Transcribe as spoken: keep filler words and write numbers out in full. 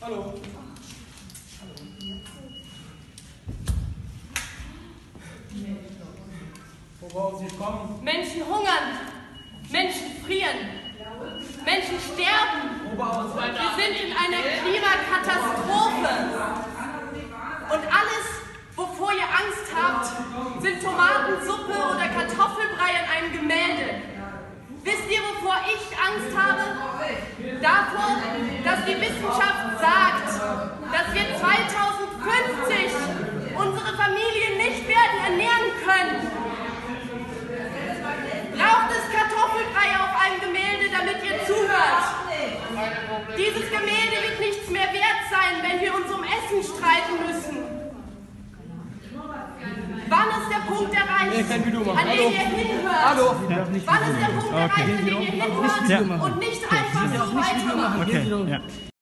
Hallo. Wo brauchen Sie kommen? Menschen hungern, Menschen frieren, Menschen sterben. Wir sind in einer Klimakatastrophe. Und alles, wovor ihr Angst habt, sind Tomatensuppe oder Kartoffelbrei in einem Gemälde. Wisst ihr, wovor ich Angst habe? Davor, dass die Wissenschaft sagt, dass wir zweitausendfünfzig unsere Familien nicht werden ernähren können. Braucht es Kartoffelbrei auf einem Gemälde, damit ihr zuhört? Dieses Gemälde wird nichts mehr wert sein, wenn wir uns um Essen streiten müssen. Wann ist der Punkt erreicht, an dem ihr hinhört? Hallo. Wann ist der Punkt erreicht, an dem ihr hinhört und nicht einfach so weitermacht? Okay. Ja.